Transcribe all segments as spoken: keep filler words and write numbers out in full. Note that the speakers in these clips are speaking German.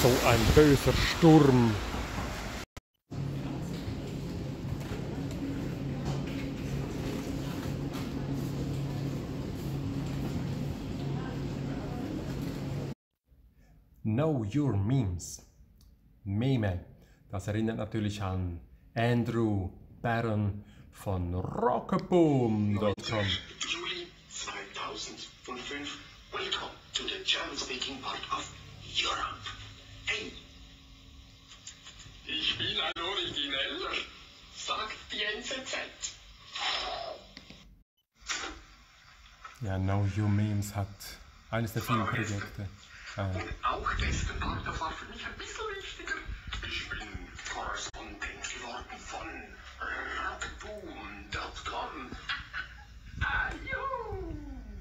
So ein böser Sturm. Know Your Memes. Meme. Das erinnert natürlich an Andrew Barron von rocketboom Punkt com. Juli zweitausendfünf. Welcome to the German-speaking part of Europe. Hey, ich bin ein Origineller, sagt die N Z Z. Ja, Know Your Memes hat eines der vielen Projekte. Äh, Und auch gestern Tag, das war für mich ein bisschen wichtiger. Ich bin Korrespondent geworden von rocketboom Punkt com. Ah, juhu.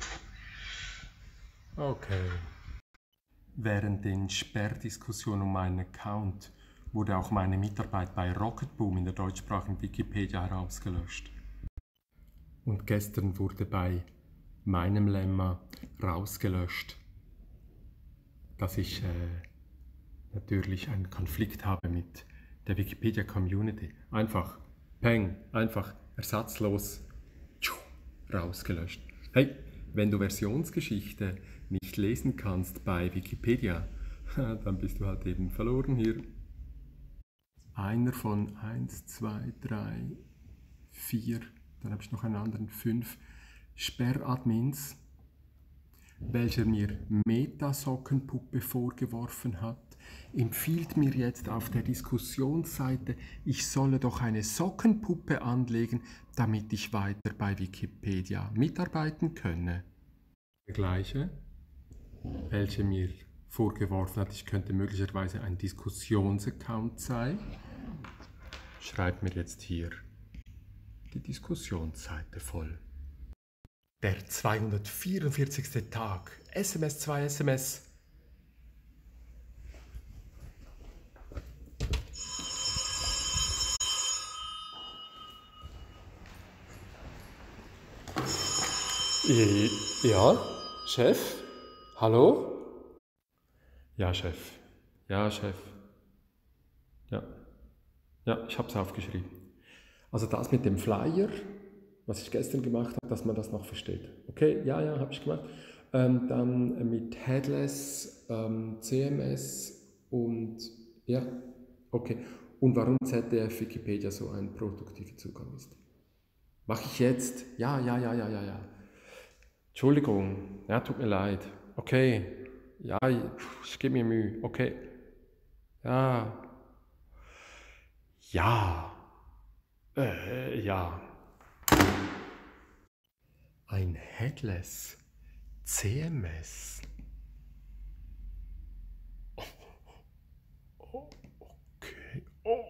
Okay. Während den Sperrdiskussionen um meinen Account wurde auch meine Mitarbeit bei rocketboom in der deutschsprachigen Wikipedia herausgelöscht. Und gestern wurde bei meinem Lemma rausgelöscht, dass ich äh, natürlich einen Konflikt habe mit der Wikipedia-Community. Einfach, peng, einfach ersatzlos tschuh, rausgelöscht. Hey, wenn du Versionsgeschichte nicht lesen kannst bei Wikipedia, dann bist du halt eben verloren hier. Einer von eins, zwei, drei, vier, dann habe ich noch einen anderen, fünf Sperradmins, welcher mir Metasockenpuppe vorgeworfen hat, empfiehlt mir jetzt auf der Diskussionsseite, ich solle doch eine Sockenpuppe anlegen, damit ich weiter bei Wikipedia mitarbeiten könne. Der gleiche, welcher mir vorgeworfen hat, ich könnte möglicherweise ein Diskussionsaccount sein, schreibt mir jetzt hier die Diskussionsseite voll. Der zweihundertvierundvierzigste Tag. S M S zwei S M S. Ja, Chef? Hallo? Ja, Chef. Ja, Chef. Ja. Ja, ich habe es aufgeschrieben. Also das mit dem Flyer, was ich gestern gemacht habe, dass man das noch versteht. Okay, ja, ja, habe ich gemacht. Ähm, dann mit Headless, ähm, C M S und ja, okay. Und warum Z D F Wikipedia so ein produktiver Zugang ist. Mache ich jetzt? Ja, ja, ja, ja, ja, ja. Entschuldigung, ja, tut mir leid. Okay, ja, ich gebe mir Mühe. Okay, ja, ja, äh, ja. Ein Headless C M S. Oh, oh, okay. Oh,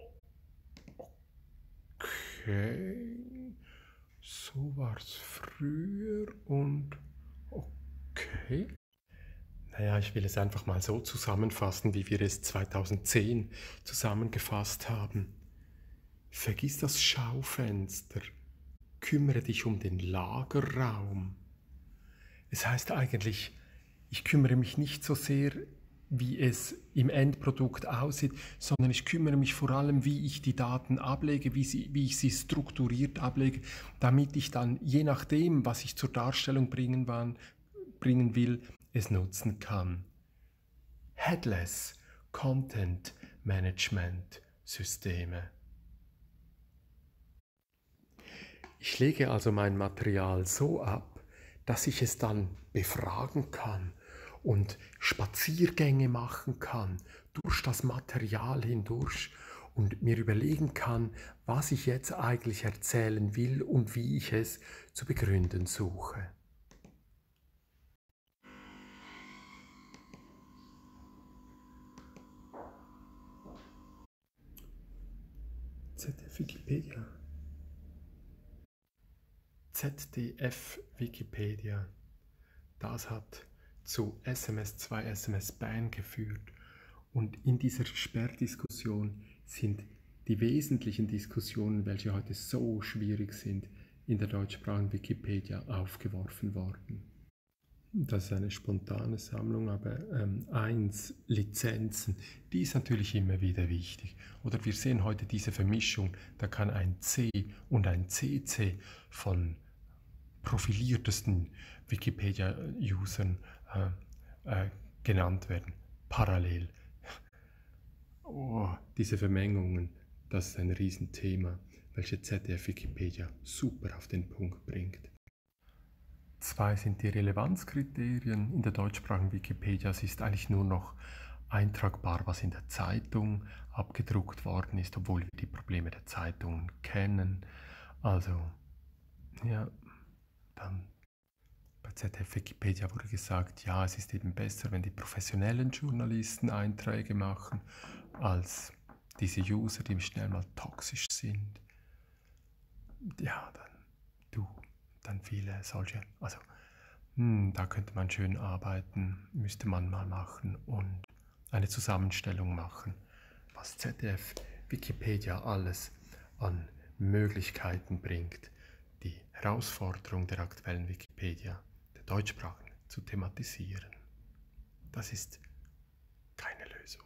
okay. So war es früher und okay. Naja, ich will es einfach mal so zusammenfassen, wie wir es zweitausendzehn zusammengefasst haben. Vergiss das Schaufenster. Kümmere dich um den Lagerraum. Es heißt eigentlich, ich kümmere mich nicht so sehr, wie es im Endprodukt aussieht, sondern ich kümmere mich vor allem, wie ich die Daten ablege, wie, sie, wie ich sie strukturiert ablege, damit ich dann, je nachdem, was ich zur Darstellung bringen, wann, bringen will, es nutzen kann. Headless Content Management Systeme. Ich lege also mein Material so ab, dass ich es dann befragen kann und Spaziergänge machen kann durch das Material hindurch und mir überlegen kann, was ich jetzt eigentlich erzählen will und wie ich es zu begründen suche. Z D F Wikipedia. Z D F Wikipedia. Das hat zu S M S zwei S M S Ban geführt. Und in dieser Sperrdiskussion sind die wesentlichen Diskussionen, welche heute so schwierig sind, in der deutschsprachigen Wikipedia aufgeworfen worden. Das ist eine spontane Sammlung, aber ähm, eins, Lizenzen, die ist natürlich immer wieder wichtig. Oder wir sehen heute diese Vermischung, da kann ein C und ein C C von profiliertesten Wikipedia-Usern äh, äh, genannt werden, parallel. Oh, diese Vermengungen, das ist ein Riesenthema, welche Z D F-Wikipedia super auf den Punkt bringt. Zwei sind die Relevanzkriterien. In der deutschsprachigen Wikipedia es ist eigentlich nur noch eintragbar, was in der Zeitung abgedruckt worden ist, obwohl wir die Probleme der Zeitungen kennen. Also, ja, dann bei Z D F-Wikipedia wurde gesagt, ja, es ist eben besser, wenn die professionellen Journalisten Einträge machen, als diese User, die schnell mal toxisch sind. Ja, dann du. Dann viele solche, also hm, da könnte man schön arbeiten, müsste man mal machen und eine Zusammenstellung machen, was Z D F Wikipedia alles an Möglichkeiten bringt, die Herausforderung der aktuellen Wikipedia, der deutschsprachigen, zu thematisieren. Das ist keine Lösung.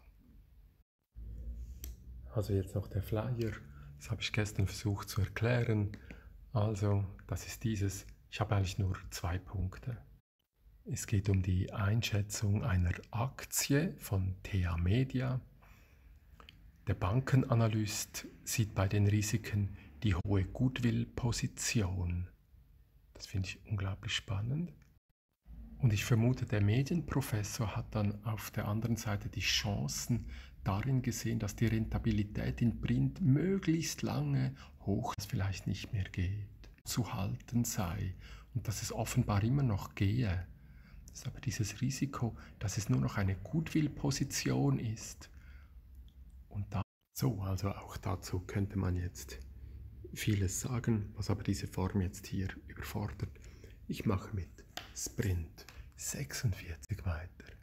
Also jetzt noch der Flyer, das habe ich gestern versucht zu erklären. Also, das ist dieses, ich habe eigentlich nur zwei Punkte. Es geht um die Einschätzung einer Aktie von T A Media. Der Bankenanalyst sieht bei den Risiken die hohe Goodwill-Position. Das finde ich unglaublich spannend. Und ich vermute, der Medienprofessor hat dann auf der anderen Seite die Chancen darin gesehen, dass die Rentabilität in Print möglichst lange hoch, das vielleicht nicht mehr geht, zu halten sei und dass es offenbar immer noch gehe. Das ist aber dieses Risiko, dass es nur noch eine Goodwill-Position ist. Und da, so, also auch dazu könnte man jetzt vieles sagen, was aber diese Form jetzt hier überfordert. Ich mache mit Sprint sechsundvierzig weiter.